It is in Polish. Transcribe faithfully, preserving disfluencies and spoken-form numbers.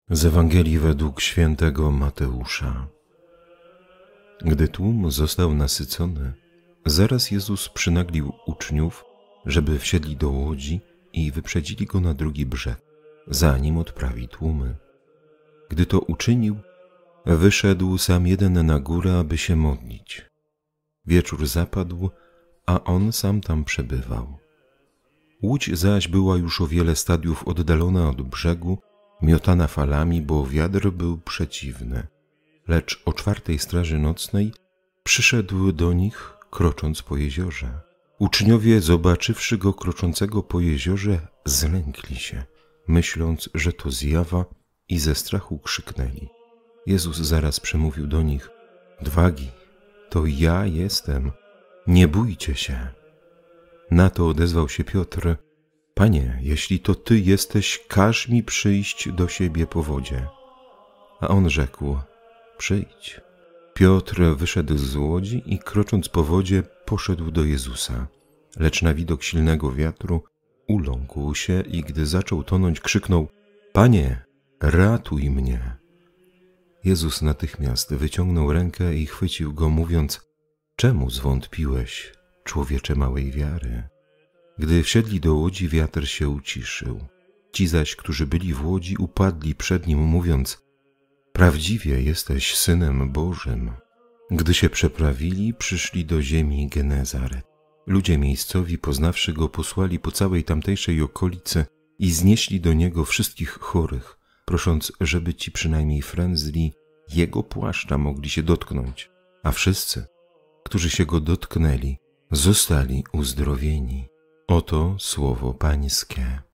Z Ewangelii według świętego Mateusza. Gdy tłum został nasycony, zaraz Jezus przynaglił uczniów, żeby wsiedli do łodzi i wyprzedzili go na drugi brzeg, zanim odprawi tłumy. Gdy to uczynił, wyszedł sam jeden na górę, aby się modlić. Wieczór zapadł, a on sam tam przebywał. Łódź zaś była już o wiele stadiów oddalona od brzegu, miotana falami, bo wiatr był przeciwny. Lecz o czwartej straży nocnej przyszedł do nich, krocząc po jeziorze. Uczniowie, zobaczywszy go kroczącego po jeziorze, zlękli się, myśląc, że to zjawa, i ze strachu krzyknęli. Jezus zaraz przemówił do nich: Odwagi, to ja jestem, nie bójcie się. Na to odezwał się Piotr: Panie, jeśli to Ty jesteś, każ mi przyjść do siebie po wodzie. A on rzekł: Przyjdź. Piotr wyszedł z łodzi i krocząc po wodzie poszedł do Jezusa. Lecz na widok silnego wiatru uląkł się i gdy zaczął tonąć, krzyknął: Panie, ratuj mnie. Jezus natychmiast wyciągnął rękę i chwycił go, mówiąc: Czemu zwątpiłeś, człowiecze małej wiary? Gdy wsiedli do łodzi, wiatr się uciszył. Ci zaś, którzy byli w łodzi, upadli przed nim, mówiąc: Prawdziwie jesteś Synem Bożym. Gdy się przeprawili, przyszli do ziemi Genezaret. Ludzie miejscowi, poznawszy go, posłali po całej tamtejszej okolicy i znieśli do niego wszystkich chorych, prosząc, żeby ci przynajmniej frędzli jego płaszcza mogli się dotknąć. A wszyscy, którzy się go dotknęli, zostali uzdrowieni. Oto słowo Pańskie.